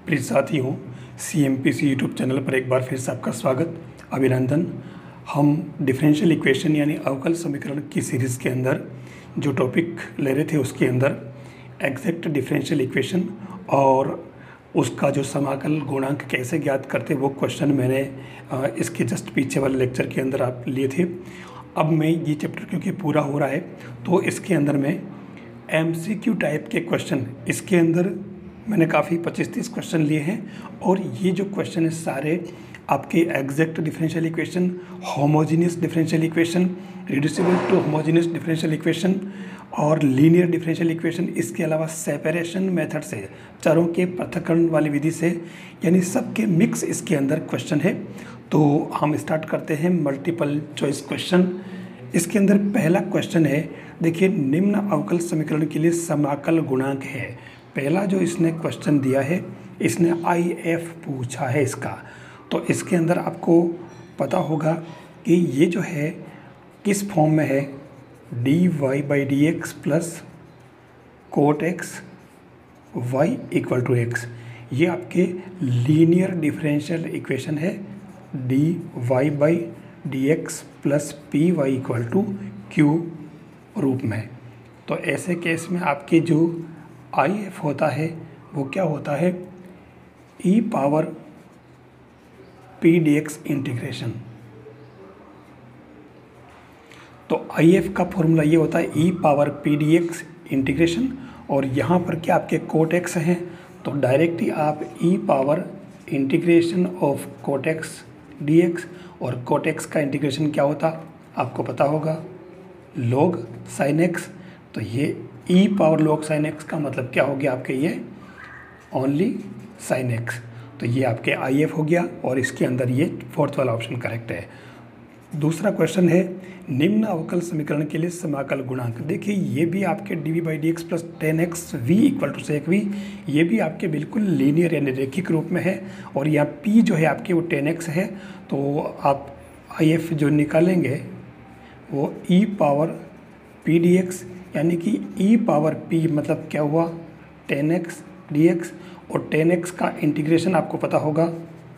प्रिय साथियों, CMPC YouTube channel पर एक बार फिर से आपका स्वागत, अभिनंदन। हम डिफरेंशियल इक्वेशन यानी अवकल समीकरण की सीरीज़ के अंदर जो टॉपिक ले रहे थे उसके अंदर एग्जैक्ट डिफरेंशियल इक्वेशन और उसका जो समाकल गुणांक कैसे ज्ञात करते वो क्वेश्चन मैंने इसके जस्ट पीछे वाले लेक्चर के अंदर आप लिए थे। अब मैं ये चैप्टर क्योंकि पूरा हो रहा है तो इसके अंदर मैं MCQ टाइप के क्वेश्चन इसके अंदर मैंने काफ़ी 25-30 क्वेश्चन लिए हैं और ये जो क्वेश्चन है सारे आपके exact differential equation, homogeneous differential equation, reducible to homogeneous differential equation और लीनियर डिफरेंशियल इक्वेशन, इसके अलावा सेपरेशन मेथड से, चरों के पृथक्करण वाली विधि से, यानी सबके मिक्स इसके अंदर क्वेश्चन है। तो हम स्टार्ट करते हैं मल्टीपल चॉइस क्वेश्चन। इसके अंदर पहला क्वेश्चन है, देखिए निम्न अवकल समीकरण के लिए समाकल गुणांक है। पहला जो इसने क्वेश्चन दिया है, इसने IF पूछा है इसका, तो इसके अंदर आपको पता होगा कि ये जो है किस फॉर्म में है, dy/dx plus cot x y equal to x. ये आपके लीनियर डिफरेंशियल इक्वेशन है, dy/dx plus P Y equal to Q रूप में। तो ऐसे केस में आपके जो IF होता है वो क्या होता है, e power p dx integration. तो IF का फॉर्मूला ये होता है e power p dx integration, और यहाँ पर क्या आपके कोट एक्स हैं तो डायरेक्टली आप e power integration of cot x dx, और कोट एक्स का इंटीग्रेशन क्या होता आपको पता होगा, log sin x। तो ये e power log sin x का मतलब क्या हो गया आपके, ये ओनली sin x। तो ये आपके IF हो गया और इसके अंदर ये फोर्थ वाला ऑप्शन करेक्ट है। दूसरा क्वेश्चन है, निम्न अवकल समीकरण के लिए समाकल गुणांक। देखिए ये भी आपके dv/dx plus 10xv equal to sec v, ये भी आपके बिल्कुल लीनियर यानी रेखिक रूप में है, और यहाँ p जो है आपके वो 10x है। तो आप IF जो निकालेंगे वो e पावर p dx, यानी कि e पावर p मतलब क्या हुआ 10x dx, और 10x का इंटीग्रेशन आपको पता होगा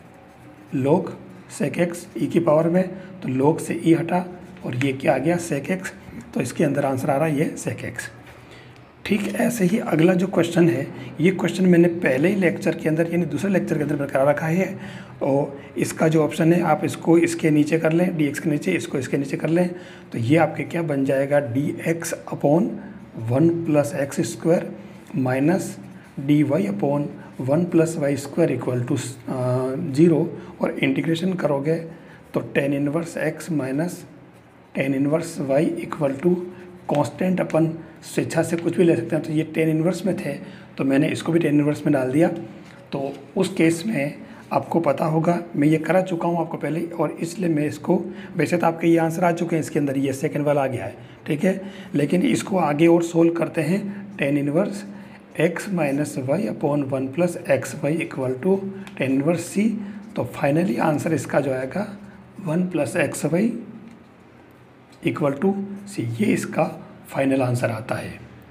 log sec x e की पावर में, तो log से e हटा और ये क्या आ गया sec x। तो इसके अंदर आंसर आ रहा है ये sec x। ठीक ऐसे ही अगला जो क्वेश्चन है, ये क्वेश्चन मैंने पहले ही लेक्चर के अंदर यानी दूसरे लेक्चर के अंदर बरकरार रखा है, और इसका जो ऑप्शन है आप इसको इसके नीचे कर लें, dx के नीचे, इसको इसके नीचे कर लें, तो ये आपके क्या बन जाएगा, dx upon 1 plus x square minus dy upon 1 plus y square equal to 0, और इंटीग्रेशन करोगे तो tan inverse x minus tan inverse y equal to constant अपन स्वेच्छा से कुछ भी ले सकते हैं। तो ये tan इनवर्स में थे तो मैंने इसको भी tan इनवर्स में डाल दिया। तो उस केस में आपको पता होगा, मैं ये करा चुका हूँ आपको पहले, और इसलिए मैं इसको, वैसे तो आपके ये आंसर आ चुके हैं इसके अंदर, ये सेकंड वाला आ गया है, ठीक है, लेकिन इसको आगे और सोल्व करते हैं। tan inverse x minus y upon 1 plus x y equal to tan inverse c। तो फाइनली आंसर इसका जो आएगा 1 plus x y equal to c, ये इसका फाइनल आंसर आता है।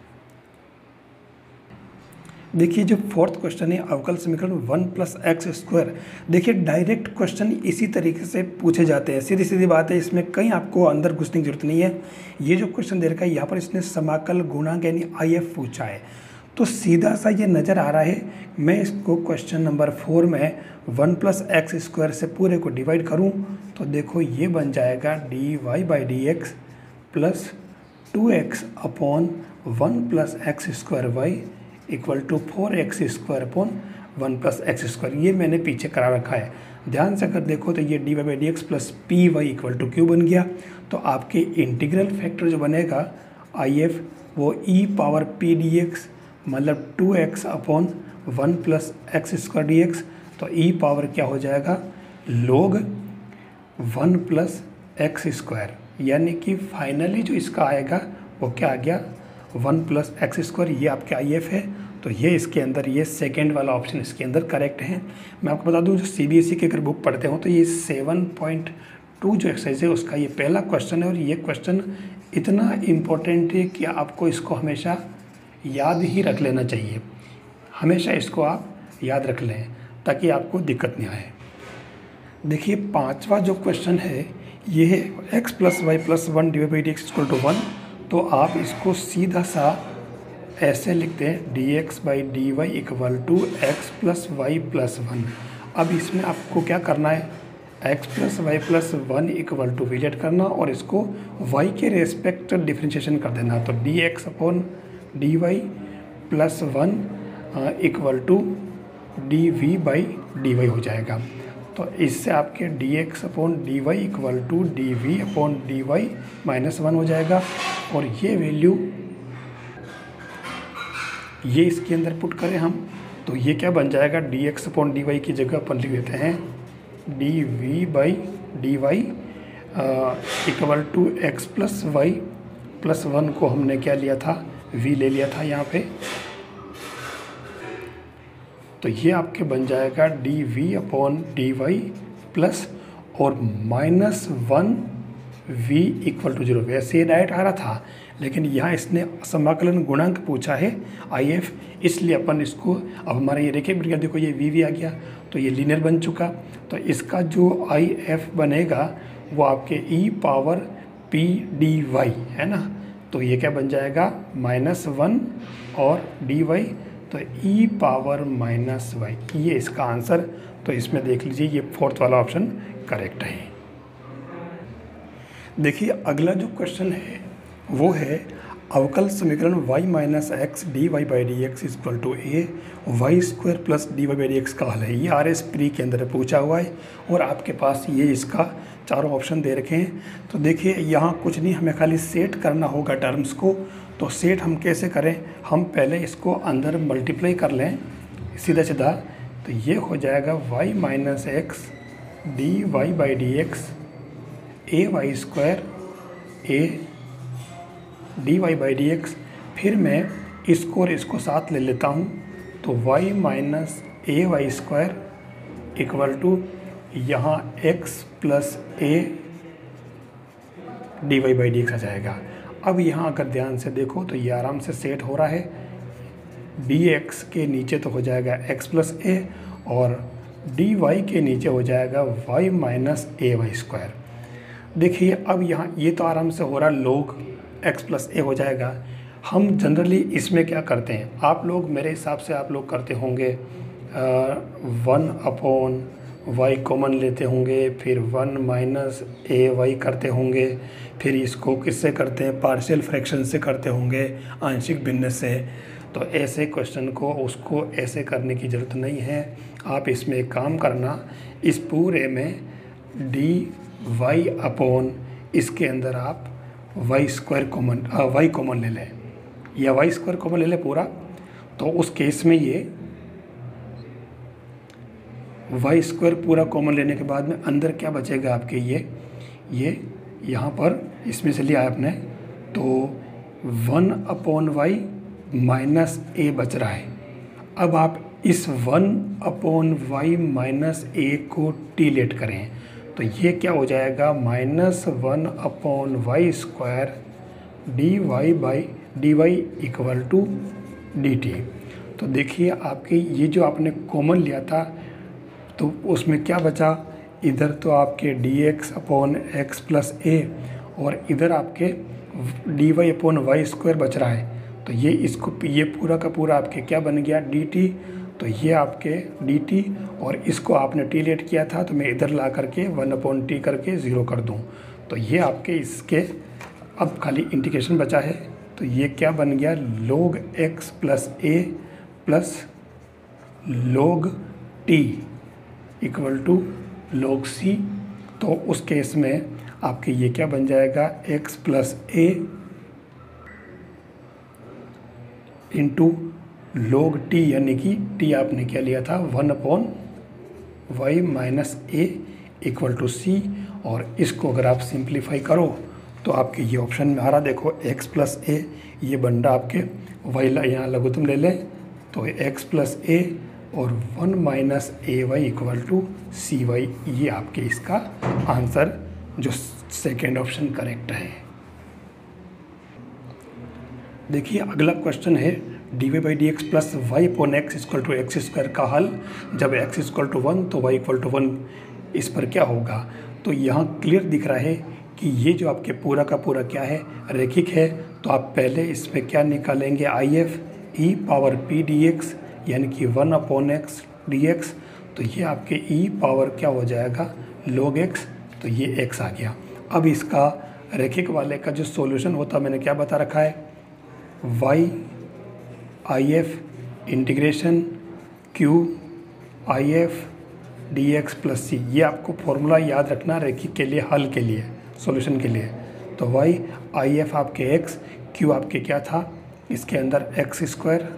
देखिए जो फोर्थ क्वेश्चन है, अवकल समीकरण 1 प्लस एक्स स्क्वायर। देखिए डायरेक्ट क्वेश्चन इसी तरीके से पूछे जाते हैं, सीधी सीधी बात है, इसमें कहीं आपको अंदर घुसने की जरूरत नहीं है। ये जो क्वेश्चन दे रखा है यहाँ पर इसने समाकल गुणांक यानी IF पूछा है, तो सीधा सा ये नज़र आ रहा है। मैं इसको क्वेश्चन नंबर 4 में 1 प्लस एक्स स्क्वायर से पूरे को डिवाइड करूं तो देखो ये बन जाएगा dy/dx plus 2x upon 1 plus x square y equal to 4x square upon 1 plus x square. ये मैंने पीछे करा रखा है, ध्यान से अगर देखो तो ये dy/dx plus P Y equal to q बन गया। तो आपके इंटीग्रल फैक्टर जो बनेगा IF वो e पावर p dx मतलब 2x upon 1 plus x square dx। तो e पावर क्या हो जाएगा, log 1 प्लस एक्स स्क्वायर, यानी कि फाइनली जो इसका आएगा वो क्या आ गया 1 प्लस एक्स स्क्वायर। ये आपके IF है, तो ये इसके अंदर ये सेकेंड वाला ऑप्शन इसके अंदर करेक्ट है। मैं आपको बता दूं जो CBSE के अगर बुक पढ़ते हो तो ये 7.2 जो एक्सरसाइज है उसका ये पहला क्वेश्चन है, और ये क्वेश्चन इतना इम्पोर्टेंट है कि आपको इसको हमेशा याद ही रख लेना चाहिए। हमेशा इसको आप याद रख लें ताकि आपको दिक्कत नहीं आए। देखिए 5वां जो क्वेश्चन है ये है x + y + 1 / dx = 1। तो आप इसको सीधा सा ऐसे लिखते हैं dx/dy = x + y + 1। अब इसमें आपको क्या करना है, x + y + 1 = v लेट करना और इसको y के रेस्पेक्ट डिफ्रेंशिएशन कर देना। तो dx/dy + 1 = dv/dy हो जाएगा। तो इससे आपके dx/dy = dv/dy -1 हो जाएगा। और ये वैल्यू ये इसके अंदर पुट करें हम तो ये क्या बन जाएगा, dx/dy की जगह अपन लिख देते हैं dv/dy = x + y + 1 को हमने क्या लिया था, v ले लिया था यहाँ पे। तो ये आपके बन जाएगा dv/dy प्लस और -1 v = 0। वैसे ये डायरेक्ट आ रहा था लेकिन यहाँ इसने समाकलन गुणांक पूछा है if, इसलिए अपन इसको अब हमारा ये रेखीय बीजगणित देखो ये v आ गया तो ये लीनियर बन चुका। तो इसका जो if बनेगा वो आपके e⁻p⁴dy है ना। तो ये क्या बन जाएगा -1 और dy तो e⁻−y, ये इसका आंसर। तो इसमें देख लीजिए ये 4th वाला ऑप्शन करेक्ट है। देखिए अगला जो क्वेश्चन है वो है अवकल समीकरण y - x dy/dx = a y² + dy/dx का हल है। ये RS प्री के अंदर पूछा हुआ है और आपके पास ये इसका चारों ऑप्शन दे रखे हैं। तो देखिए यहाँ कुछ नहीं, हमें खाली सेट करना होगा टर्म्स को। तो सेट हम कैसे करें, हम पहले इसको अंदर मल्टीप्लाई कर लें सीधा सीधा। तो ये हो जाएगा y - x dy/dx ay² a dy/dx। फिर मैं इसको और इसको साथ ले लेता हूँ तो y - ay² = यहाँ x + a dy/dx आ जाएगा। अब यहाँ अगर ध्यान से देखो तो ये आराम से सेट हो रहा है। dx के नीचे तो हो जाएगा x + a और dy के नीचे हो जाएगा y - ay²। देखिए अब यहाँ ये तो आराम से हो रहा है, log x + a हो जाएगा। हम जनरली इसमें क्या करते हैं, आप लोग मेरे हिसाब से आप लोग करते होंगे 1/y कॉमन लेते होंगे, फिर 1 - ay करते होंगे, फिर इसको किससे करते हैं, पार्शियल फ्रैक्शन से करते होंगे, आंशिक भिन्न से। तो ऐसे क्वेश्चन को उसको ऐसे करने की ज़रूरत नहीं है। आप इसमें एक काम करना, इस पूरे में dy/ इसके अंदर आप y² कॉमन ले लें या y² कॉमन ले लें पूरा। तो उस केस में ये y² पूरा कॉमन लेने के बाद में अंदर क्या बचेगा आपके, ये यहाँ पर इसमें से लिया आपने तो 1/y - a बच रहा है। अब आप इस 1/y - a को t लेट करें तो ये क्या हो जाएगा -1/y² dy/dy = dt। तो देखिए आपके ये जो आपने कॉमन लिया था तो उसमें क्या बचा, इधर तो आपके dx/x + a और इधर आपके dy/y² बच रहा है। तो ये पूरा का पूरा आपके क्या बन गया dt। तो ये आपके dt और इसको आपने t लेट किया था तो मैं इधर ला करके 1/t करके 0 कर दूं। तो ये आपके इसके अब खाली इंटीग्रेशन बचा है। तो ये क्या बन गया log x + a + log t = log c। तो उस केस में आपके ये क्या बन जाएगा x + a * log t, यानी कि t आपने क्या लिया था 1/y - a = c। और इसको अगर आप सिंप्लीफाई करो तो आपके ये ऑप्शन में आ रहा, देखो x + a ये बन रहा आपके y, यहाँ लघुत्तम ले लें तो x + a और 1 - ay = cy। ये आपके इसका आंसर जो सेकेंड ऑप्शन करेक्ट है। देखिए अगला क्वेश्चन है d y by d x plus y upon x equal to x square का हल, जब एक्स इक्वल टू 1 तो वाई इक्वल टू 1, इस पर क्या होगा। तो यहाँ क्लियर दिख रहा है कि ये जो आपके पूरा का पूरा क्या है, रैखिक है। तो आप पहले इसमें क्या निकालेंगे, I F e power p d x यानी कि 1 अपॉन एक्स डी एक्स। तो ये आपके ई पावर क्या हो जाएगा, log x, तो ये x आ गया। अब इसका रैखिक वाले का जो सॉल्यूशन होता मैंने क्या बता रखा है, y I F integration q I F d x plus c. ये आपको फॉर्मूला याद रखना रैखिक के लिए, हल के लिए, सॉल्यूशन के लिए। तो y आई एफ आपके x, q आपके क्या था इसके अंदर एक्स स्क्वायर,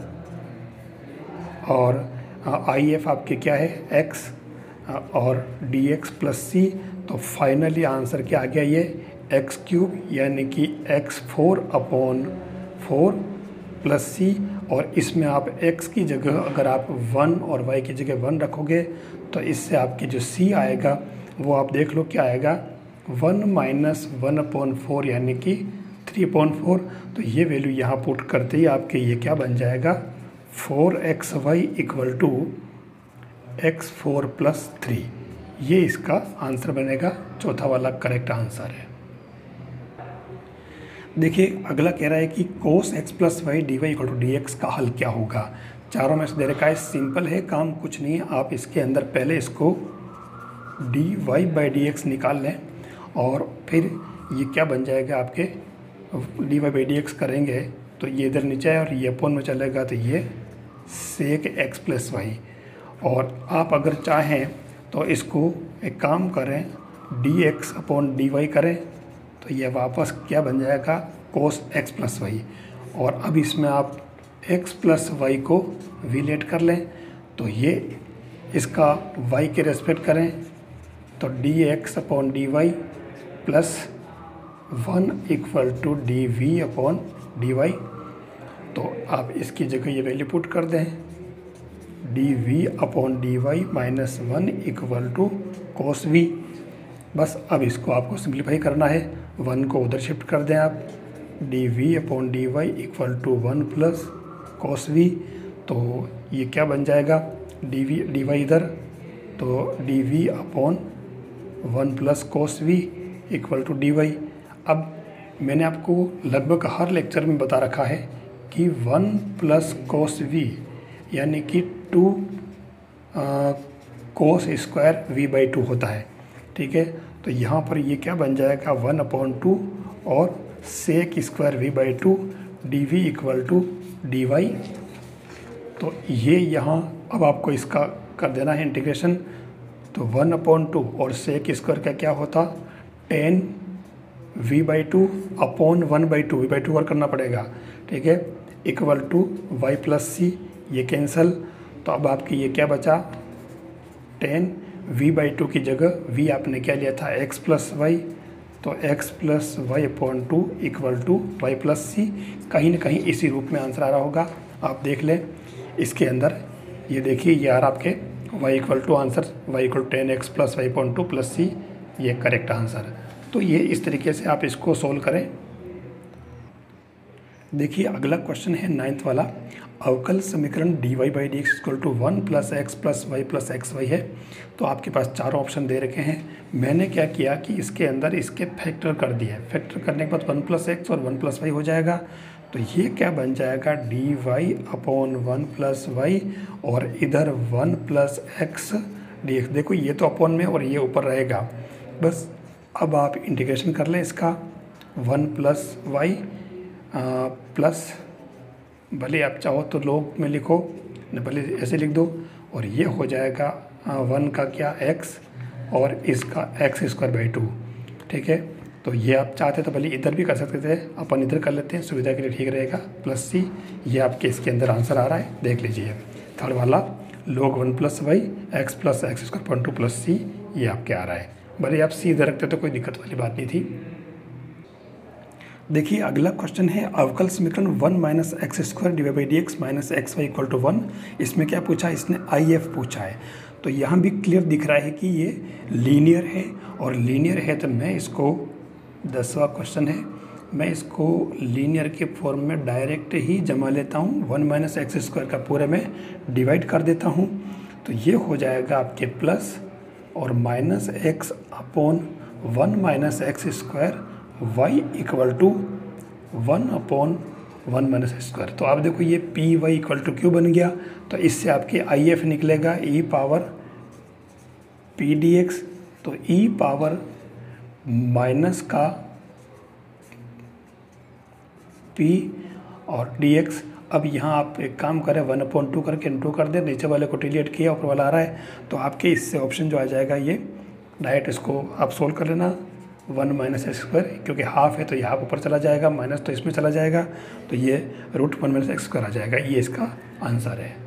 और आई एफ आपके क्या है x और डी एक्स प्लस सी। तो फाइनली आंसर क्या आ गया, ये एक्स क्यूब यानी कि x4 अपॉन 4 प्लस सी। और इसमें आप x की जगह अगर आप 1 और y की जगह 1 रखोगे तो इससे आपके जो c आएगा वो आप देख लो क्या आएगा, 1 माइनस 1 अपॉन 4 यानी कि 3/4। तो ये वैल्यू यहाँ पुट करते ही आपके ये क्या बन जाएगा, 4xy equal to x4 plus 3। ये इसका आंसर बनेगा, चौथा वाला करेक्ट आंसर है। देखिए अगला कह रहा है कि cos x plus y d y equal to d x का हल क्या होगा। चारों में से दे रखा है, सिंपल है काम, कुछ नहीं है। आप इसके अंदर पहले इसको d y by d x निकाल लें और फिर ये क्या बन जाएगा आपके, d y by d x करेंगे तो ये इधर नीचे है और ये अपॉन में चलेगा, तो ये सेक एक्स प्लस वाई। और आप अगर चाहें तो इसको एक काम करें, d x upon d y करें, तो ये वापस क्या बन जाएगा, कोस एक्स प्लस वाई। और अब इसमें आप एक्स प्लस वाई को विलेट कर लें, तो ये इसका वाई के रेस्पेक्ट करें, तो d x upon d y plus 1 equal to d v upon d y. तो आप इसकी जगह ये वैल्यू पुट कर दें, d v upon d y minus 1 equal to cos v. बस अब इसको आपको सिंप्लीफाई करना है, 1 को उधर शिफ्ट कर दें आप, d v upon d y equal to 1 plus cos v. तो ये क्या बन जाएगा, डी वी डी वाई इधर, तो d v upon 1 plus cos v equal to d y. अब मैंने आपको लगभग हर लेक्चर में बता रखा है कि 1 प्लस कोस वी यानी कि 2 कोस स्क्वायर वी बाई 2 होता है, ठीक है। तो यहाँ पर ये क्या बन जाएगा, 1/2 और sec square v by 2 d v equal to d y. तो ये यहाँ अब आपको इसका कर देना है इंटीग्रेशन। तो 1/2 और सेक स्क्वायर का क्या होता, 10 v by 2 upon 1/2, v by 2 और करना पड़ेगा, ठीक है, equal to y plus c. ये कैंसल, तो अब आपकी ये क्या बचा, 10 वी बाई 2 की जगह वी आपने क्या लिया था, एक्स प्लस वाई, तो x plus y upon 2 equal to y plus c. कहीं ना कहीं इसी रूप में आंसर आ रहा होगा, आप देख लें इसके अंदर। ये देखिए ये आ रहा आपके y equal to answer, y equal 10x plus y upon 2 plus c, ये करेक्ट आंसर। तो ये इस तरीके से आप इसको सोल्व करें। देखिए अगला क्वेश्चन है 9th वाला, अवकल समीकरण d y by d x equal to 1 plus x plus y plus x y है। तो आपके पास चारों ऑप्शन दे रखे हैं। मैंने क्या किया कि इसके अंदर इसके फैक्टर कर दिया, फैक्टर करने के बाद 1 प्लस एक्स और 1 प्लस वाई हो जाएगा। तो ये क्या बन जाएगा, d y upon 1 plus y और इधर 1 प्लस एक्स डी एक्स। देखो ये तो अपॉन में और ये ऊपर रहेगा। बस अब आप इंटीग्रेशन कर लें इसका, 1 प्लस वाई प्लस, भले आप चाहो तो लॉग में लिखो, भले ऐसे लिख दो, और ये हो जाएगा 1 का क्या एक्स और इसका एक्स स्क्वायर बाई 2, ठीक है। तो ये आप चाहते तो भले इधर भी कर सकते थे, अपन इधर कर लेते हैं सुविधा के लिए, ठीक रहेगा, प्लस सी। ये आपके इसके अंदर आंसर आ रहा है, देख लीजिए। थर्ड वाला log 1 plus y x plus x square upon 2 plus c, ये आपके आ रहा है। भले आप सी इधर रखते तो कोई दिक्कत वाली बात नहीं थी। देखिए अगला क्वेश्चन है, अवकल समीकरण 1 minus x square divide by d x minus x y equal to 1। इसमें क्या पूछा है, इसने आई एफ पूछा है। तो यहाँ भी क्लियर दिख रहा है कि ये लीनियर है, और लीनियर है तो मैं इसको 10वां क्वेश्चन है, मैं इसको लीनियर के फॉर्म में डायरेक्ट ही जमा लेता हूँ, 1 माइनस एक्स स्क्वायर का पूरे में डिवाइड कर देता हूँ। तो ये हो जाएगा आपके प्लस और minus x upon 1 minus x square y equal to 1 upon 1 minus square. तो आप देखो ये p Y equal to q बन गया। तो इससे आपके आई एफ निकलेगा e power p d x. तो ई पावर माइनस का पी और डी एक्स। अब यहाँ आप एक काम करें, 1/2 करके इंटू कर दे, नीचे वाले को डिलीट किया, ऊपर वाला आ रहा है। तो आपके इससे ऑप्शन जो आ जाएगा ये डायरेक्ट इसको आप सोल्व कर लेना, 1 माइनस एक्स स्क्वायर, क्योंकि हाफ है तो ये हाफ ऊपर चला जाएगा, माइनस तो इसमें चला जाएगा, तो ये √1 माइनस एक्स स्क्वायर आ जाएगा। ये इसका आंसर है।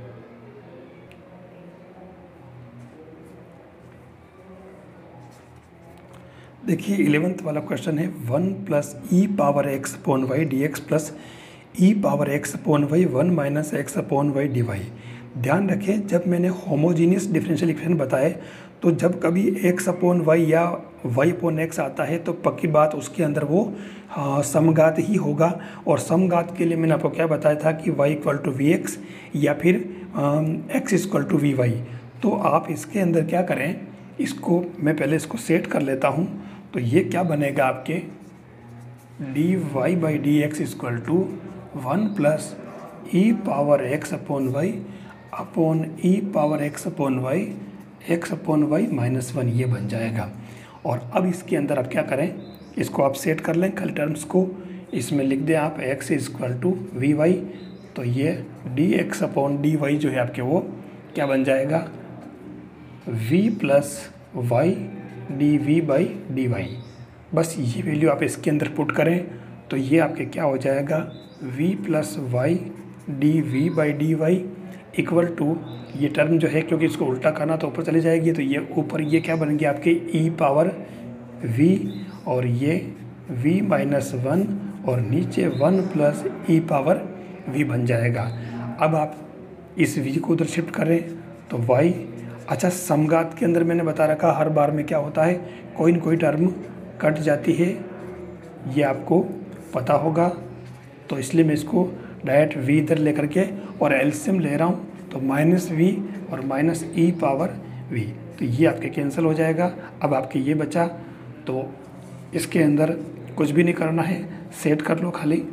देखिए 11th वाला क्वेश्चन है 1 plus e power x upon y d x plus e power x upon y 1 minus x upon y d y. ध्यान रखें, जब मैंने होमोजीनियस डिफरेंशियल इक्वेशन बताए तो जब कभी एक्स अपॉन वाई या वाई अपॉन एक्स आता है तो पक्की बात उसके अंदर वो समघात ही होगा। और समघात के लिए मैंने आपको क्या बताया था कि y equal to v x या फिर x equal to v y. तो आप इसके अंदर क्या करें, इसको मैं पहले इसको सेट कर लेता हूँ। तो ये क्या बनेगा आपके d y by d x equal to 1 plus e power x upon y upon e power x upon y minus 1, ये बन जाएगा। और अब इसके अंदर आप क्या करें, इसको आप सेट कर लें कल टर्म्स को, इसमें लिख दें आप x equal to v y. तो ये d x upon d y जो है आपके वो क्या बन जाएगा, v plus y d v by d y. बस ये वैल्यू आप इसके अंदर पुट करें तो ये आपके क्या हो जाएगा, v plus y d v by d y equal to, ये टर्म जो है क्योंकि इसको उल्टा करना तो ऊपर चली जाएगी, तो ये ऊपर ये क्या बन गया आपके e पावर v और ये v माइनस 1 और नीचे 1 प्लस ई पावर v बन जाएगा। अब आप इस v को उधर शिफ्ट करें तो y, अच्छा समघात के अंदर मैंने बता रखा हर बार में क्या होता है, कोई न कोई टर्म कट जाती है, ये आपको पता होगा। तो इसलिए मैं इसको डायरेक्ट v इधर लेकर के और एलसीएम ले रहा हूँ, तो माइनस v और माइनस ई पावर v, तो ये आपके कैंसिल हो जाएगा। अब आपके ये बचा, तो इसके अंदर कुछ भी नहीं करना है, सेट कर लो खाली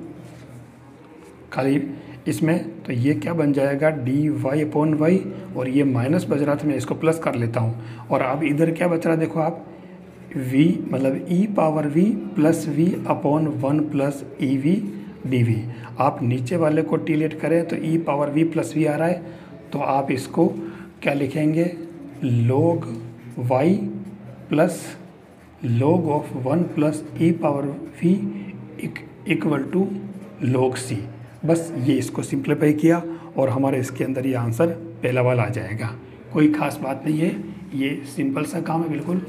इसमें। तो ये क्या बन जाएगा, डी वाई अपॉन वाई, और ये माइनस बच रहा था मैं इसको प्लस कर लेता हूँ। और अब इधर क्या बच रहा है देखो आप, v मतलब e power v plus v upon 1 plus e v d v. आप नीचे वाले को डिलीट करें तो e power v plus v आ रहा है, तो आप इसको क्या लिखेंगे, log y plus log of 1 plus e power v equal to log c। बस ये इसको सिंप्लीफाई किया और हमारे इसके अंदर ये आंसर पहला वाला आ जाएगा। कोई ख़ास बात नहीं है, ये सिंपल सा काम है बिल्कुल।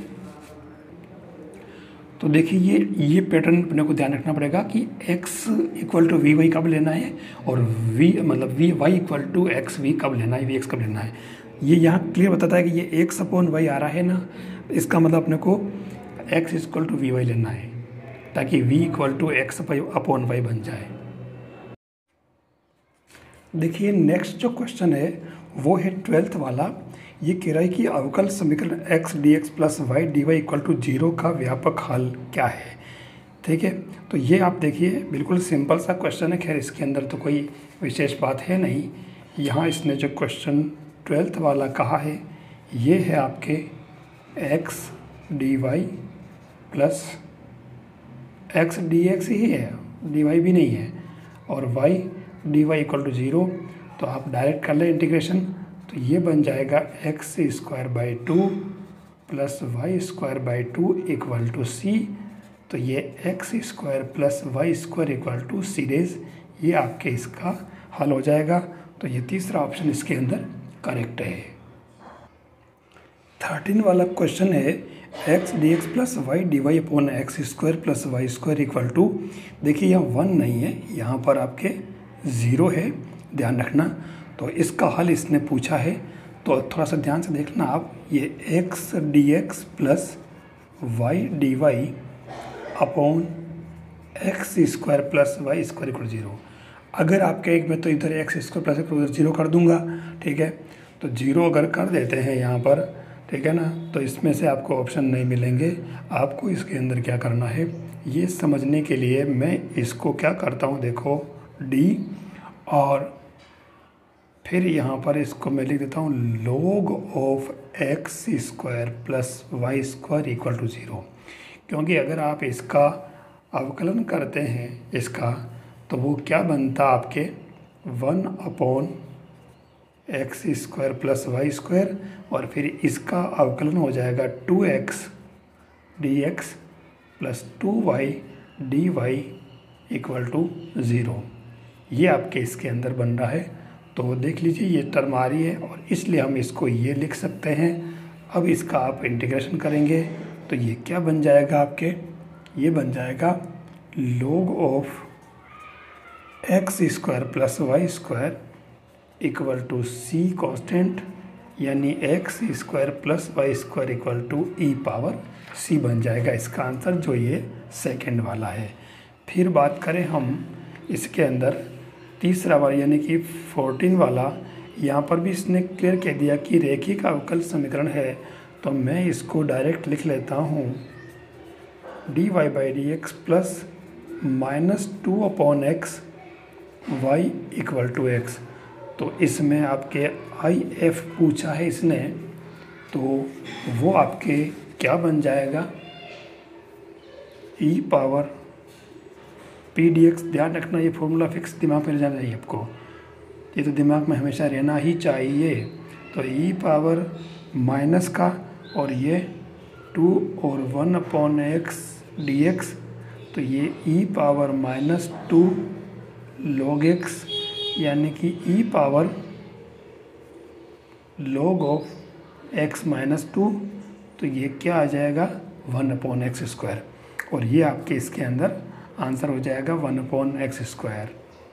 तो देखिए ये पैटर्न अपने को ध्यान रखना पड़ेगा कि x equal to v y कब लेना है और v मतलब v y equal to x v कब लेना है, वी एक्स कब लेना है। ये यहाँ क्लियर बताता है कि ये x अपॉन वाई आ रहा है ना, इसका मतलब अपने को x equal to v y लेना है ताकि v equal to x upon y बन जाए। देखिए नेक्स्ट जो क्वेश्चन है वो है 12th वाला। ये कह रहा है कि अवकल समीकरण x dx plus y d y equal to 0 का व्यापक हल क्या है। ठीक है, तो ये आप देखिए बिल्कुल सिंपल सा क्वेश्चन है। खैर इसके अंदर तो कोई विशेष बात है नहीं। यहाँ इसने जो क्वेश्चन 12th वाला कहा है ये है आपके x d y plus x d x ही है, डी वाई भी नहीं है, और y d y equal to 0। तो आप डायरेक्ट कर लें इंटीग्रेशन, तो ये बन जाएगा x square by 2 plus y square by 2 equal to c. तो ये x square plus y square equal to c डेज, ये आपके इसका हल हो जाएगा। तो ये तीसरा ऑप्शन इसके अंदर करेक्ट है। 13 वाला क्वेश्चन है x d x plus y d y upon x square plus y square equal to, देखिए यहाँ 1 नहीं है, यहाँ पर आपके 0 है, ध्यान रखना। तो इसका हल इसने पूछा है, तो थोड़ा सा ध्यान से देखना आप। ये x d x plus y d y upon x square plus y square equal 0। अगर आपके एक में तो इधर एक्स स्क्वायर प्लस इधर 0 कर दूंगा, ठीक है। तो 0 अगर कर देते हैं यहाँ पर, ठीक है ना, तो इसमें से आपको ऑप्शन नहीं मिलेंगे। आपको इसके अंदर क्या करना है ये समझने के लिए मैं इसको क्या करता हूँ, देखो डी, और फिर यहाँ पर इसको मैं लिख देता हूँ log of x square plus y square equal to 0। क्योंकि अगर आप इसका अवकलन करते हैं इसका, तो वो क्या बनता आपके 1 x square plus y square, और फिर इसका अवकलन हो जाएगा 2x dx plus 2y dy equal to 0। ये आपके इसके अंदर बन रहा है। तो देख लीजिए ये टर्म आ रही है और इसलिए हम इसको ये लिख सकते हैं। अब इसका आप इंटीग्रेशन करेंगे तो ये क्या बन जाएगा आपके, ये बन जाएगा log of x square plus y square equal to c constant, यानी x square plus y square equal to e power c बन जाएगा इसका आंसर, जो ये सेकंड वाला है। फिर बात करें हम इसके अंदर तीसरा वाला यानी कि 14 वाला, यहाँ पर भी इसने क्लियर कह दिया कि रेखिक अवकल समीकरण है। तो मैं इसको डायरेक्ट लिख लेता हूँ dy by d x plus -2/x y equal to x. तो इसमें आपके IF पूछा है इसने, तो वो आपके क्या बन जाएगा e power p d x. ध्यान रखना ये फॉर्मूला फिक्स दिमाग में रहना चाहिए आपको, ये तो दिमाग में हमेशा रहना ही चाहिए। तो e पावर माइनस का और ये 2 और 1/x dx, तो ये e पावर -2 log x, यानी कि e power log of x -2, तो ये क्या आ जाएगा 1/x स्क्वायर, और ये आपके इसके अंदर आंसर हो जाएगा 1/x स्क्वायर।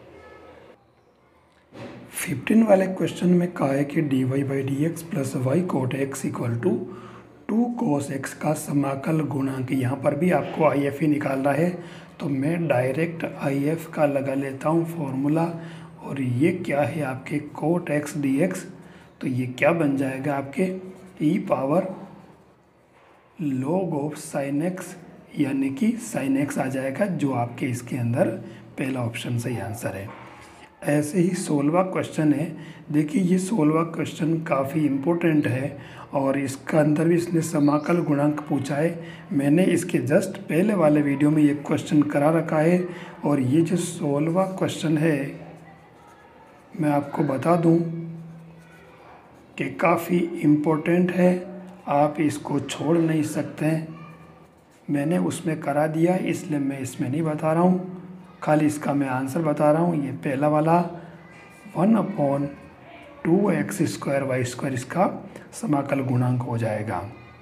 15 वाले क्वेश्चन में कहा है कि dy by d x plus y cot x equal to 2 cos x का समाकल गुणांक। यहाँ पर भी आपको IF ही निकालना है, तो मैं डायरेक्ट IF का लगा लेता हूँ फॉर्मूला। और ये क्या है आपके कोट x dx, तो ये क्या बन जाएगा आपके e power log of sine x, यानी कि साइन x आ जाएगा, जो आपके इसके अंदर पहला ऑप्शन सही आंसर है। ऐसे ही 16वां क्वेश्चन है। देखिए ये 16वां क्वेश्चन काफ़ी इम्पोर्टेंट है और इसका अंदर भी इसने समाकल गुणांक पूछा है। मैंने इसके जस्ट पहले वाले वीडियो में ये क्वेश्चन करा रखा है, और ये जो 16वां क्वेश्चन है मैं आपको बता दूं कि काफ़ी इम्पोर्टेंट है, आप इसको छोड़ नहीं सकते हैं। मैंने उसमें करा दिया इसलिए मैं इसमें नहीं बता रहा हूँ, खाली इसका मैं आंसर बता रहा हूँ। ये पहला वाला 1/2x स्क्वायर वाई स्क्वायर इसका समाकल गुणांक हो जाएगा।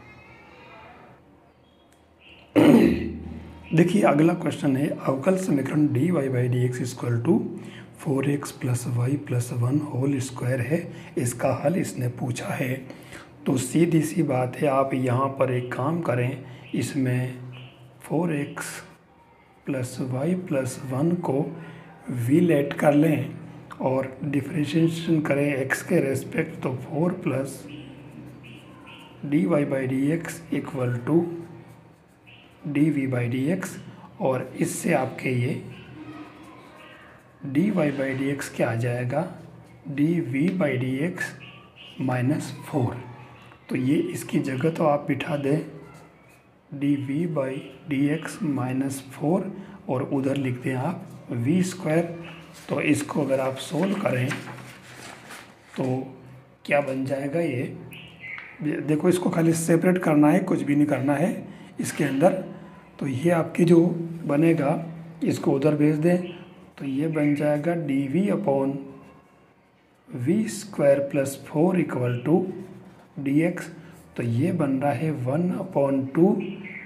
देखिए अगला क्वेश्चन है अवकल समीकरण dy by d x equal to 4x plus y plus 1 whole square है। इसका हल इसने पूछा है। तो सीधी सी बात है, आप यहाँ पर एक काम करें, इसमें 4x प्लस वाई प्लस 1 को v लेट कर लें और डिफ्रेंशिएशन करें x के रेस्पेक्ट, तो 4 plus dy by d x equal to dv by d x, और इससे आपके ये dy बाई डी एक्स क्या आ जाएगा dv बाई डी एक्स -4। तो ये इसकी जगह तो आप बिठा दें dv बाई डी एक्स -4 और उधर लिख दें आप v स्क्वायर। तो इसको अगर आप सोल्व करें तो क्या बन जाएगा, ये देखो इसको खाली सेपरेट करना है, कुछ भी नहीं करना है इसके अंदर। तो ये आपकी जो बनेगा इसको उधर भेज दें, तो ये बन जाएगा dv upon v square plus 4 equal to dx। तो ये बन रहा है 1/2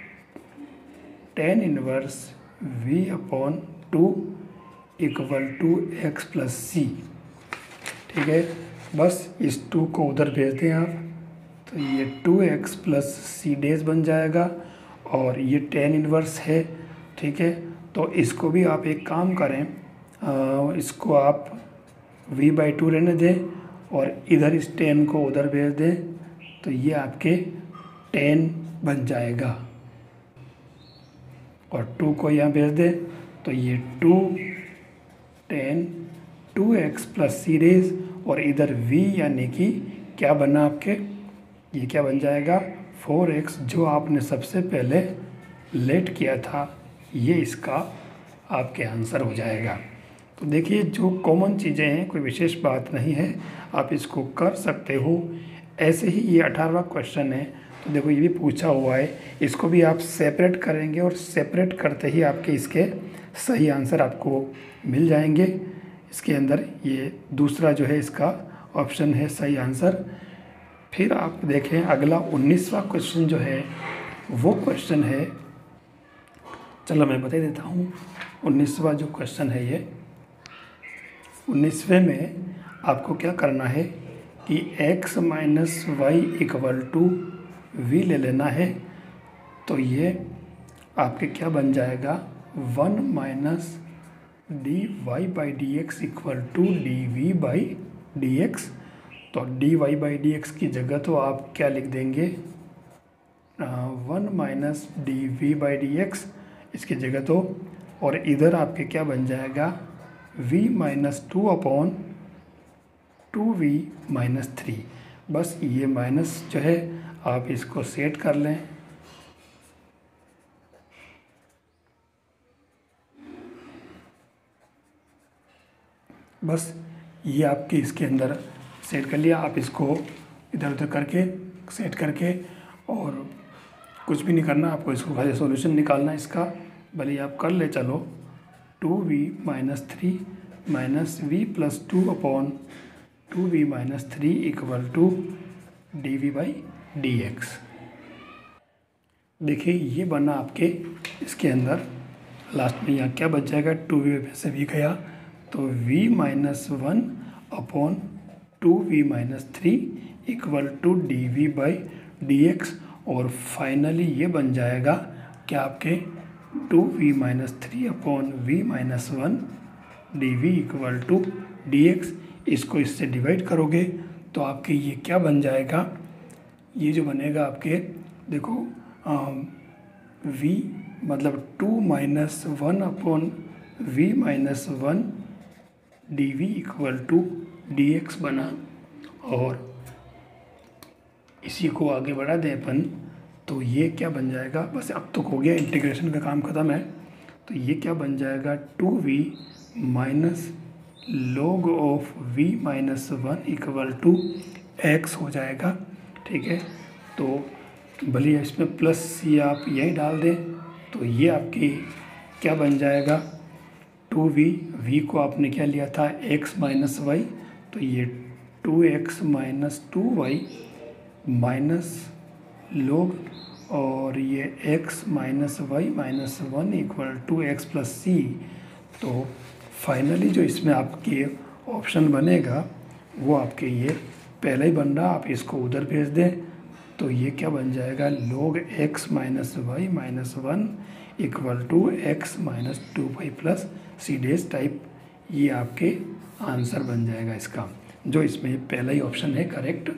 tan inverse v upon 2 equal to x plus c. ठीक है, बस इस 2 को उधर भेज दें आप, तो ये 2x प्लस सी डेज बन जाएगा, और ये tan इनवर्स है। ठीक है, तो इसको भी आप एक काम करें, इसको आप v/2 रहने दें और इधर इस 10 को उधर भेज दें, तो ये आपके 10 बन जाएगा और 2 को यहाँ भेज दें, तो ये 2 10 2x प्लस c रेज और इधर v यानी कि क्या बना आपके, ये क्या बन जाएगा 4x, जो आपने सबसे पहले लेट किया था, ये इसका आपके आंसर हो जाएगा। तो देखिए जो कॉमन चीज़ें हैं, कोई विशेष बात नहीं है, आप इसको कर सकते हो। ऐसे ही ये 18वां क्वेश्चन है, तो देखो ये भी पूछा हुआ है, इसको भी आप सेपरेट करेंगे और सेपरेट करते ही आपके इसके सही आंसर आपको मिल जाएंगे। इसके अंदर ये दूसरा जो है इसका ऑप्शन है सही आंसर। फिर आप देखें अगला 19वां क्वेश्चन जो है वो क्वेश्चन है, चलो मैं बता देता हूँ। 19वां जो क्वेश्चन है ये 19वें में आपको क्या करना है कि x minus y equal to v ले लेना है। तो ये आपके क्या बन जाएगा 1 minus d y by d x equal to d v by d x. तो d y by d x की जगह तो आप क्या लिख देंगे 1 minus d v by d x इसकी जगह तो, और इधर आपके क्या बन जाएगा v minus 2 upon 2v minus 3। बस ये माइनस जो है आप इसको सेट कर लें। बस ये आपके इसके अंदर सेट कर लिया। आप इसको इधर उधर करके सेट करके, और कुछ भी नहीं करना आपको, इसको खाली सॉल्यूशन निकालना इसका, भले आप कर ले। चलो 2v minus 3 minus v plus 2 upon 2v minus 3 equal to d v by d x. देखिए ये बना आपके इसके अंदर, लास्ट में यहाँ क्या बच जाएगा 2v में से v गया, तो v minus 1 upon 2v minus 3 equal to d v by d x. और फाइनली ये बन जाएगा क्या आपके 2v minus 3 upon v minus 1 d v equal to d x. इसको इससे डिवाइड करोगे तो आपके ये क्या बन जाएगा, ये जो बनेगा आपके देखो v मतलब 2 minus 1 upon v minus 1 d v equal to d x बना। और इसी को आगे बढ़ा दें अपन, तो ये क्या बन जाएगा, बस अब तक हो गया, इंटीग्रेशन का काम ख़त्म है। तो ये क्या बन जाएगा 2v minus log of v minus 1 equal to x हो जाएगा। ठीक है, तो भले इसमें प्लस सी आप यही डाल दें, तो ये आपकी क्या बन जाएगा 2v, v को आपने क्या लिया था x माइनस वाई, तो ये 2x minus 2y minus log, और ये x minus y minus 1 equal to x plus c. तो फाइनली जो इसमें आपके ऑप्शन बनेगा वो आपके ये पहले ही बन रहा, आप इसको उधर भेज दें, तो ये क्या बन जाएगा log x minus y minus 1 equal to x minus 2y plus c डेज टाइप। ये आपके आंसर बन जाएगा इसका, जो इसमें पहला ही ऑप्शन है करेक्ट।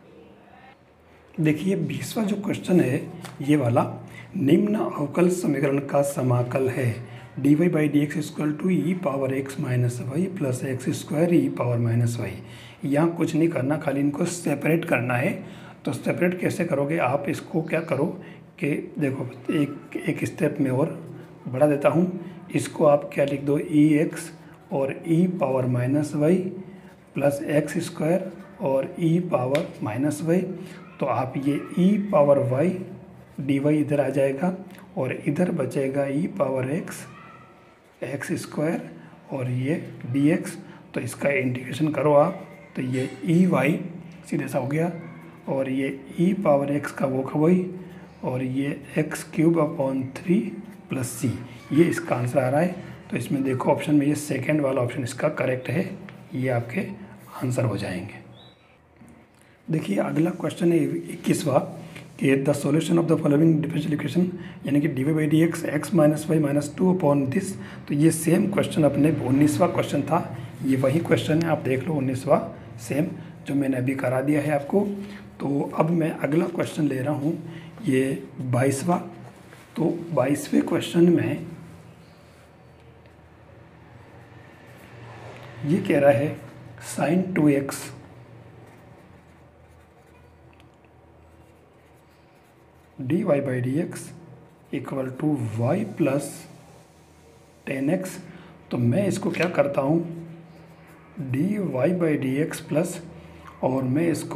देखिए 20वां जो क्वेश्चन है ये वाला, निम्न अवकल समीकरण का समाकल है d y by d x equal to e power x minus y plus x square e power minus y. यहाँ कुछ नहीं करना, खाली इनको सेपरेट करना है। तो सेपरेट कैसे करोगे, आप इसको क्या करो कि देखो एक स्टेप में और बढ़ा देता हूँ, इसको आप क्या लिख दो ई एक्स और e power minus y plus x square और ई पावर माइनस वाई। तो आप ये e power y d y इधर आ जाएगा और इधर बचेगा e पावर x स्क्वायर और ये dx। तो इसका इंटीग्रेशन करो आप, तो ये ई वाई सीधे सा हो गया, और ये e पावर x का वो वही, और ये x cube upon 3 plus c, ये इसका आंसर आ रहा है। तो इसमें देखो ऑप्शन में ये सेकेंड वाला ऑप्शन इसका करेक्ट है, ये आपके आंसर हो जाएंगे। देखिए अगला क्वेश्चन है 21वां कि the solution of the following differential equation यानी कि d y by d x x minus y minus two upon this. तो ये सेम क्वेश्चन अपने 19वां क्वेश्चन था, ये वही क्वेश्चन है, आप देख लो 19वां सेम जो मैंने अभी करा दिया है आपको। तो अब मैं अगला क्वेश्चन ले रहा हूँ, ये 22वां। तो 22वें क्वेश्चन में ये कह रहा है sine 2x d y by d x equal to y plus 10x। तो मैं इसको क्या करता हूँ, d y by d x plus और मैं इसको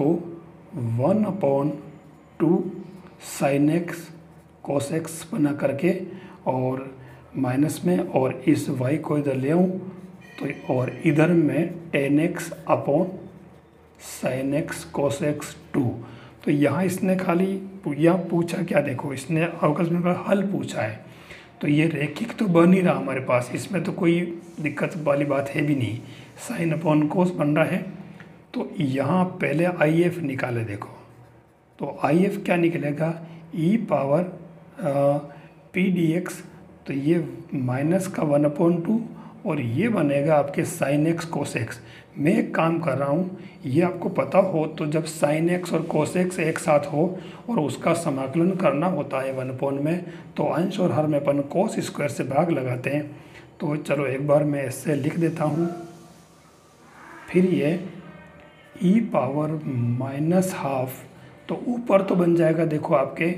1/2 साइन एक्स कोस एक्स बना करके और माइनस में और इस y को इधर ले आऊँ तो और इधर में 10x upon sine x cos x 2। तो यहाँ इसने खाली यहाँ पूछा क्या, देखो इसने अवकल समीकरण का हल पूछा है। तो ये रैखिक तो बन ही रहा हमारे पास, इसमें तो कोई दिक्कत वाली बात है भी नहीं, साइन अपॉन कोस बन रहा है। तो यहाँ पहले आई एफ निकाले, देखो तो आई एफ क्या निकलेगा, e power p d x. तो ये माइनस का 1/2 और ये बनेगा आपके साइन एक्स कोस एक्स। मैं एक काम कर रहा हूँ, ये आपको पता हो तो जब साइन एक्स और कोस एक्स एक साथ हो और उसका समाकलन करना होता है 1/, में तो अंश और हर में अपन कोस स्क्वायर से भाग लगाते हैं। तो चलो एक बार मैं इससे लिख देता हूँ, फिर ये ई पावर -12। तो ऊपर तो बन जाएगा देखो आपके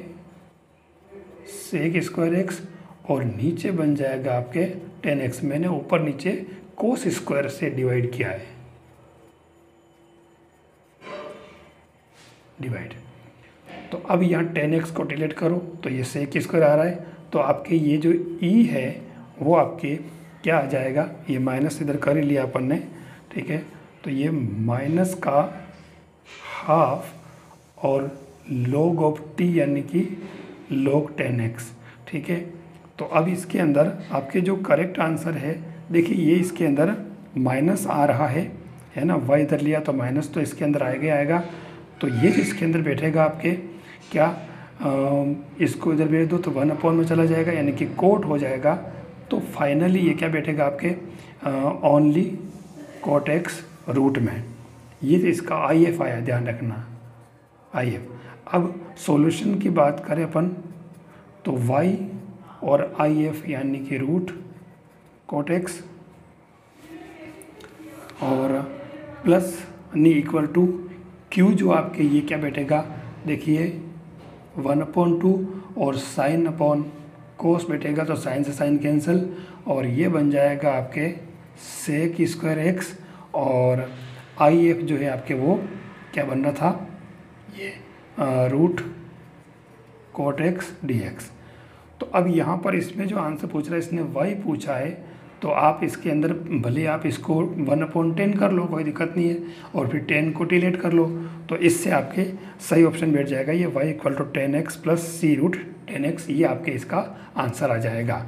सेक स्क्वायर एक्स और नीचे बन जाएगा आपके 10x। मैंने ऊपर नीचे कोस स्क्वायर से डिवाइड किया है, डिवाइड। तो अब यहाँ 10x को डिलीट करो तो ये सेक स्क्वायर आ रहा है। तो आपके ये जो e है वो आपके क्या आ जाएगा, ये माइनस इधर कर ही लिया अपन ने, ठीक है। तो ये माइनस का हाफ और log ऑफ t यानी कि log 10x, ठीक है। तो अब इसके अंदर आपके जो करेक्ट आंसर है, देखिए ये इसके अंदर माइनस आ रहा है ना, y इधर लिया तो माइनस तो इसके अंदर आएगा। तो ये इसके अंदर बैठेगा आपके क्या, इसको इधर भेज दो तो 1/, में चला जाएगा यानी कि कोट हो जाएगा। तो फाइनली ये क्या बैठेगा आपके ओनली कोट एक्स रूट में। ये तो इसका आई एफ आया, ध्यान रखना आई एफ। अब सॉल्यूशन की बात करें अपन तो y और आई एफ यानी कि रूट कोट एक्स और प्लस यानी इक्वल टू q जो आपके ये क्या बैठेगा, देखिए 1/2 और साइन अपॉन कोस बैठेगा तो साइन से साइन कैंसिल और ये बन जाएगा आपके सेक स्क्वायर एक्स और आई एफ जो है आपके वो क्या बन रहा था, ये root cot x d x. तो अब यहाँ पर इसमें जो आंसर पूछ रहा है इसने y पूछा है, तो आप इसके अंदर भले आप इसको 1/10 कर लो, कोई दिक्कत नहीं है, और फिर 10 को डिलीट कर लो। तो इससे आपके सही ऑप्शन बैठ जाएगा, ये y equal to 10x plus c root 10x, ये आपके इसका आंसर आ जाएगा।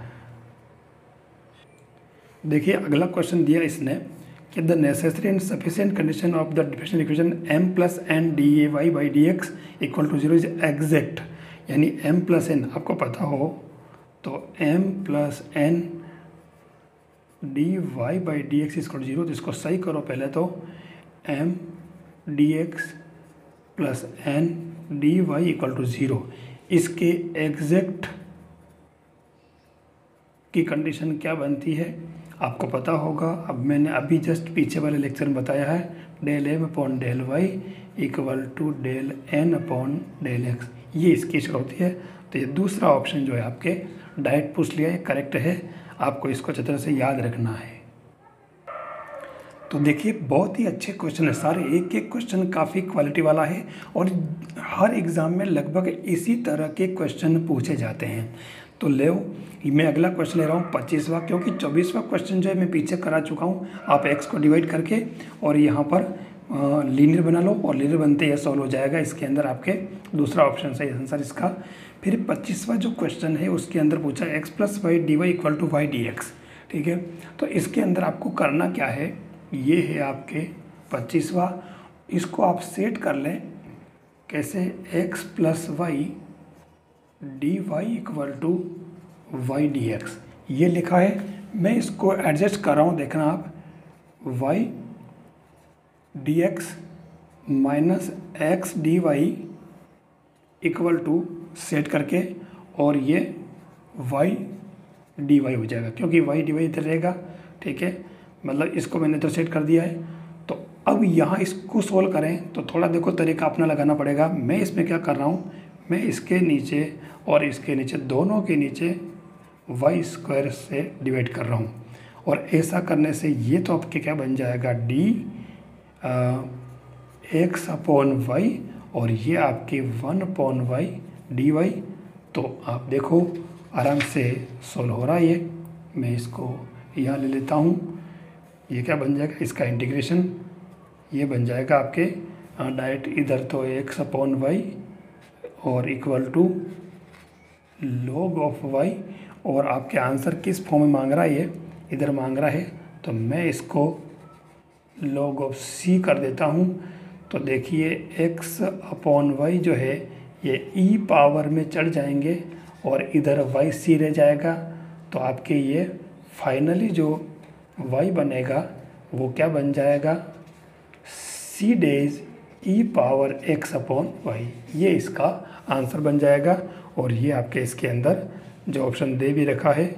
देखिए अगला क्वेश्चन दिया इसने कि the necessary and sufficient condition of the differential equation m plus n d a y by d x equal to 0 is exact. यानी m प्लस एन आपको पता हो तो m plus n d y by d x equal to 0। तो इसको सही करो पहले, तो m d x plus n d y equal to 0 इसके एग्जैक्ट की कंडीशन क्या बनती है आपको पता होगा। अब मैंने अभी जस्ट पीछे वाले लेक्चर में बताया है, del m upon del y equal to del n upon del x, ये इसकी होती है। तो ये दूसरा ऑप्शन जो है आपके डायरेक्ट पूछ लिया है, करेक्ट है, आपको इसको अच्छी तरह से याद रखना है। तो देखिए बहुत ही अच्छे क्वेश्चन है सारे, एक एक क्वेश्चन काफ़ी क्वालिटी वाला है और हर एग्ज़ाम में लगभग इसी तरह के क्वेश्चन पूछे जाते हैं। तो ले मैं अगला क्वेश्चन ले रहा हूँ 25वां, क्योंकि 24वां क्वेश्चन जो है मैं पीछे करा चुका हूँ। आप x को डिवाइड करके और यहाँ पर लीनियर बना लो और लीनियर बनते ही सॉल्व हो जाएगा। इसके अंदर आपके दूसरा ऑप्शन सही आंसर इसका। फिर 25वां जो क्वेश्चन है उसके अंदर पूछा x plus y d y equal to y d x, ठीक है। तो इसके अंदर आपको करना क्या है, ये है आपके 25वां, इसको आप सेट कर लें कैसे, x plus y d y equal to y d x, ये लिखा है। मैं इसको एडजस्ट कर रहा हूँ, देखना आप, y d x minus x d y equal to set करके, और ये वाई डी वाई हो जाएगा, क्योंकि वाई डी वाई इधर रहेगा, ठीक है, मतलब इसको मैंने इधर सेट कर दिया है। तो अब यहाँ इसको सोल्व करें तो थोड़ा देखो तरीका अपना लगाना पड़ेगा। मैं इसमें क्या कर रहा हूँ, मैं इसके नीचे और इसके नीचे, दोनों के नीचे वाई स्क्वायर से डिवाइड कर रहा हूँ, और ऐसा करने से ये तो आपके क्या बन जाएगा, डी एक्स अपॉन वाई, और ये आपके 1 अपॉन वाई डी वाई। तो आप देखो आराम से सोल्व हो रहा है ये। मैं इसको यहाँ ले लेता हूँ, ये क्या बन जाएगा, इसका इंटीग्रेशन ये बन जाएगा आपके डायरेक्ट इधर तो एक्स अपॉन वाई और equal to log of y, और आपके आंसर किस फॉर्म में मांग रहा है, ये इधर मांग रहा है, तो मैं इसको log ऑफ सी कर देता हूँ। तो देखिए x अपॉन वाई जो है ये e पावर में चढ़ जाएंगे और इधर वाई सी रह जाएगा। तो आपके ये फाइनली जो y बनेगा वो क्या बन जाएगा, सी डेज e power x upon y, ये इसका आंसर बन जाएगा। और ये आपके इसके अंदर जो ऑप्शन दे भी रखा है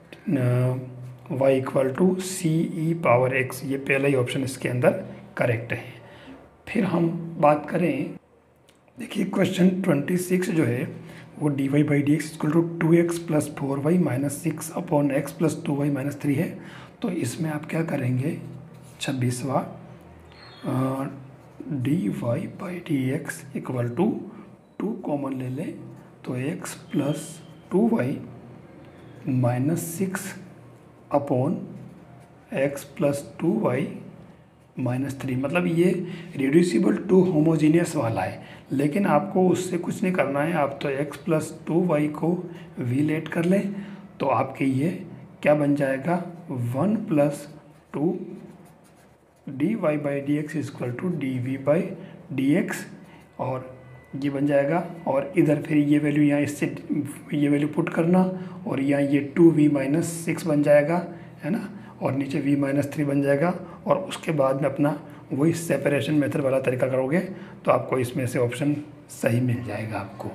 y equal to c e power x, ये पहला ही ऑप्शन इसके अंदर करेक्ट है। फिर हम बात करें, देखिए क्वेश्चन 26 जो है वो d y by d x equal to 2x plus 4y minus 6 upon x plus 2y minus 3 है। तो इसमें आप क्या करेंगे, 26वां d y by d x equal to 2 common ले लें तो x plus 2y minus 6 upon x plus 2y minus 3, मतलब ये रिड्यूसिबल टू होमोजीनियस वाला है, लेकिन आपको उससे कुछ नहीं करना है। आप तो x प्लस 2y को v लेट कर लें, तो आपके ये क्या बन जाएगा, 1 plus 2 d y by d x equal to d v by d x, और ये बन जाएगा। और इधर फिर ये वैल्यू यहाँ इससे ये वैल्यू पुट करना, और यहाँ ये 2v माइनस 6 बन जाएगा, है ना, और नीचे v माइनस 3 बन जाएगा। और उसके बाद में अपना वही सेपरेशन मेथड वाला तरीका करोगे तो आपको इसमें से ऑप्शन सही मिल जाएगा। आपको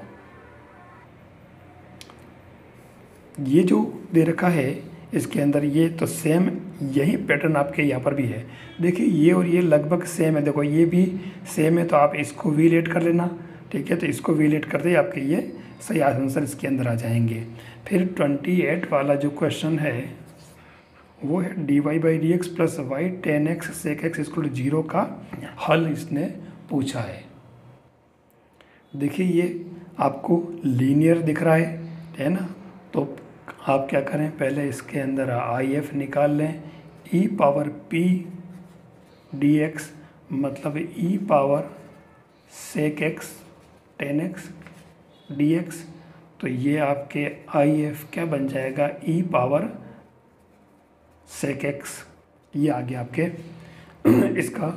ये जो दे रखा है इसके अंदर ये तो सेम यही पैटर्न आपके यहाँ पर भी है। देखिए ये और ये लगभग सेम है, देखो ये भी सेम है, तो आप इसको वी लेट कर लेना, ठीक है। तो इसको वी लेट कर दे, आपके ये सही आंसर इसके अंदर आ जाएंगे। फिर 28 वाला जो क्वेश्चन है वो है d y by d x plus y tan x sec x equal to 0 का हल इसने पूछा है। देखिए ये आपको लीनियर दिख रहा है ना, तो आप क्या करें, पहले इसके अंदर आई एफ निकाल लें, e power p d x मतलब e power sec x tan x d x. तो ये आपके आई एफ क्या बन जाएगा, ई पावर सेक एक्स, ये आ गया आपके इसका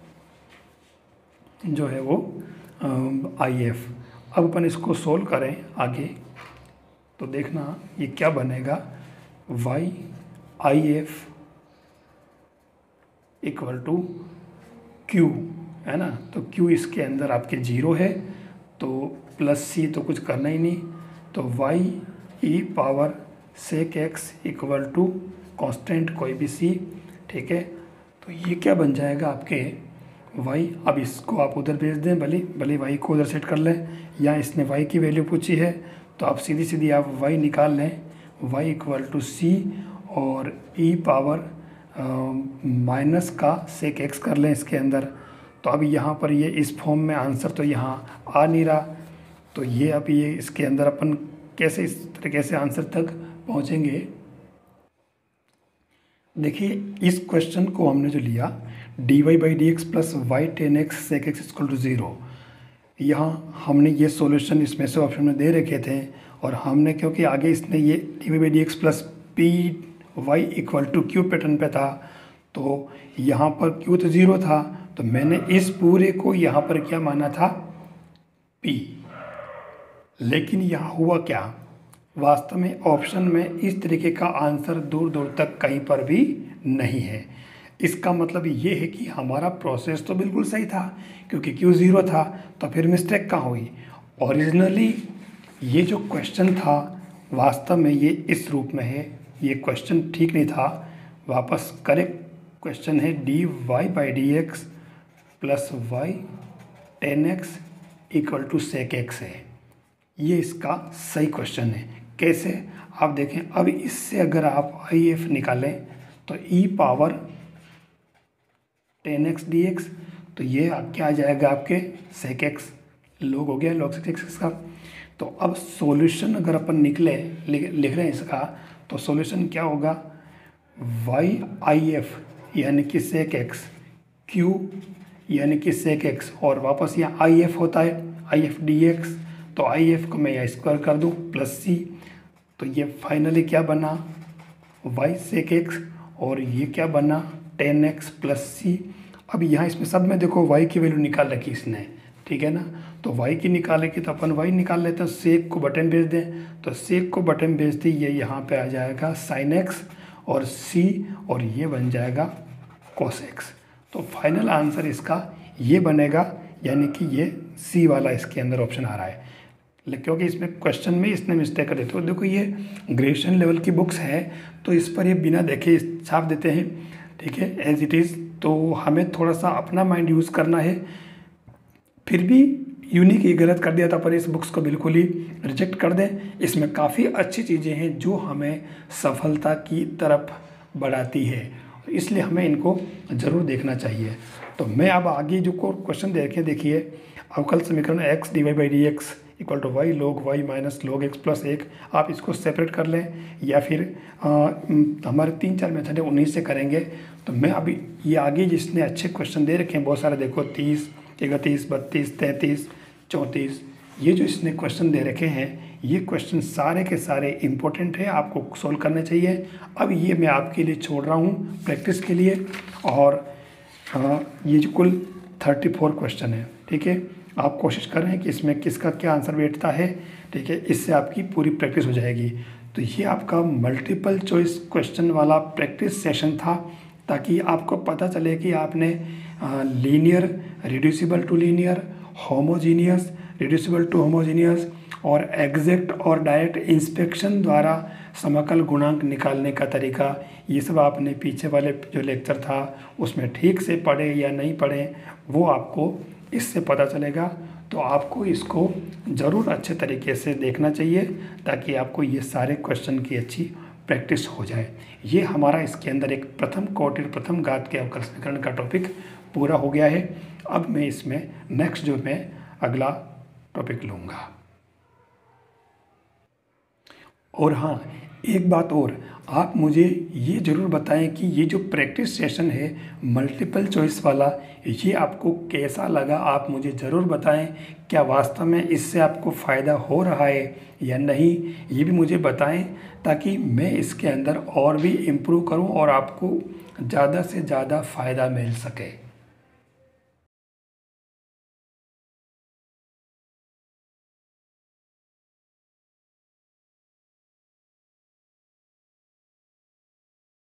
जो है वो आई एफ। अब अपन इसको सोल्व करें आगे तो देखना ये क्या बनेगा, y I F equal to q, है ना। तो क्यू इसके अंदर आपके 0 है, तो प्लस सी तो कुछ करना ही नहीं, तो y e power sec x equal to constant कोई भी सी, ठीक है। तो ये क्या बन जाएगा आपके y, अब इसको आप उधर भेज दें, भले y को उधर सेट कर लें, या इसने y की वैल्यू पूछी है तो आप सीधी सीधी आप y निकाल लें, y इक्वल टू सी और e पावर माइनस का सेक x कर लें इसके अंदर। तो अब यहाँ पर ये इस फॉर्म में आंसर तो यहाँ आ नहीं रहा, तो ये अब ये इसके अंदर अपन कैसे इस तरीके से आंसर तक पहुँचेंगे। देखिए इस क्वेश्चन को हमने जो लिया d y by d x plus y tan x sec x equal to 0, यहाँ हमने ये सॉल्यूशन इसमें से ऑप्शन में दे रखे थे, और हमने क्योंकि आगे इसने ये d y by d x plus P Y equal to q pattern पे था, तो यहाँ पर क्यू तो 0 था, तो मैंने इस पूरे को यहाँ पर क्या माना था, P। लेकिन यहाँ हुआ क्या, वास्तव में ऑप्शन में इस तरीके का आंसर दूर दूर तक कहीं पर भी नहीं है। इसका मतलब ये है कि हमारा प्रोसेस तो बिल्कुल सही था, क्योंकि Q 0 था, तो फिर मिस्टेक कहाँ हुई। ओरिजिनली ये जो क्वेश्चन था वास्तव में ये इस रूप में है, ये क्वेश्चन ठीक नहीं था। वापस करेक्ट क्वेश्चन है dy by d x plus y 10x equal to sec x है। ये इसका सही क्वेश्चन है। कैसे, आप देखें, अब इससे अगर आप IF निकालें तो e पावर 10x dx, तो ये क्या आ जाएगा आपके sec x, log हो गया, log sec x का। तो अब सॉल्यूशन अगर अपन निकले लिख रहे हैं इसका, तो सॉल्यूशन क्या होगा, YIF यानी कि sec x, Q यानी कि sec x, और वापस यहाँ IF होता है IF dx, तो IF को मैं यहाँ स्क्वायर कर दूँ प्लस C, तो ये फाइनली क्या बना y sec x, और ये क्या बना 10x प्लस C। अब यहाँ इसमें सब में देखो y की वैल्यू निकाल रखी इसने, ठीक है ना, तो y की निकाले की तो अपन y निकाल लेते हैं, सेक को बटन भेज दें, तो सेक को बटन भेज दी, ये यहाँ पे आ जाएगा sin x और C, और ये बन जाएगा cos x। तो फाइनल आंसर इसका ये बनेगा, यानी कि ये C वाला इसके अंदर ऑप्शन आ रहा है। क्योंकि इसमें क्वेश्चन में इसने मिस्टेक कर दी, तो देखो ये ग्रेजुएशन लेवल की बुक्स है, तो इस पर ये बिना देखे छाप देते हैं, ठीक है, एज इट इज़। तो हमें थोड़ा सा अपना माइंड यूज़ करना है। फिर भी यूनिक ये गलत कर दिया था, पर इस बुक्स को बिल्कुल ही रिजेक्ट कर दें। इसमें काफ़ी अच्छी चीज़ें हैं जो हमें सफलता की तरफ बढ़ाती है, इसलिए हमें इनको ज़रूर देखना चाहिए। तो मैं अब आगे जो क्वेश्चन देखिए, अवकल समीकरण x dy by d x equal to y log y minus log x plus 1, आप इसको सेपरेट कर लें या फिर हमारे 3-4 मेथड है उन्हीं से करेंगे। तो मैं अभी ये आगे जिसने अच्छे क्वेश्चन दे रखे हैं बहुत सारे, देखो 30, 31, 32, 33, 34, ये जो इसने क्वेश्चन दे रखे हैं, ये क्वेश्चन सारे के सारे इम्पोर्टेंट है, आपको सोल्व करने चाहिए। अब ये मैं आपके लिए छोड़ रहा हूँ प्रैक्टिस के लिए, और ये जो कुल 34 क्वेश्चन है, ठीक है, आप कोशिश करें कि इसमें किसका क्या आंसर बैठता है, ठीक है, इससे आपकी पूरी प्रैक्टिस हो जाएगी। तो ये आपका मल्टीपल चॉइस क्वेश्चन वाला प्रैक्टिस सेशन था, ताकि आपको पता चले कि आपने linear, reducible to linear, homogeneous, reducible to homogeneous और एग्जैक्ट और डायरेक्ट इंस्पेक्शन द्वारा समकल गुणांक निकालने का तरीका, ये सब आपने पीछे वाले जो लेक्चर था उसमें ठीक से पढ़े या नहीं पढ़े, वो आपको इससे पता चलेगा। तो आपको इसको ज़रूर अच्छे तरीके से देखना चाहिए, ताकि आपको ये सारे क्वेश्चन की अच्छी प्रैक्टिस हो जाए। ये हमारा इसके अंदर एक प्रथम कोटि प्रथम घात के अवकल समीकरण का टॉपिक पूरा हो गया है। अब मैं इसमें नेक्स्ट जो मैं अगला टॉपिक लूँगा। और हाँ, एक बात और, आप मुझे ये ज़रूर बताएं कि ये जो प्रैक्टिस सेशन है मल्टीपल चॉइस वाला, ये आपको कैसा लगा। आप मुझे ज़रूर बताएं, क्या वास्तव में इससे आपको फ़ायदा हो रहा है या नहीं, ये भी मुझे बताएं, ताकि मैं इसके अंदर और भी इम्प्रूव करूं और आपको ज़्यादा से ज़्यादा फ़ायदा मिल सके।